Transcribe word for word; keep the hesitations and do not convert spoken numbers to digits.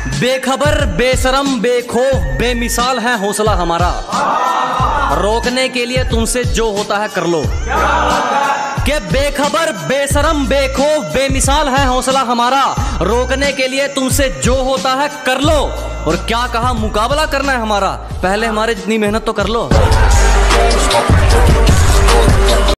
बेखबर बेशरम बेखौफ बेमिसाल है हौसला हमारा, रोकने के लिए तुमसे जो होता है कर लो। कि बेखबर बेशरम बेखौफ बेमिसाल है हौसला हमारा, रोकने के लिए तुमसे जो होता है कर लो। और क्या कहा, मुकाबला करना है हमारा, पहले हमारे जितनी मेहनत तो कर लो।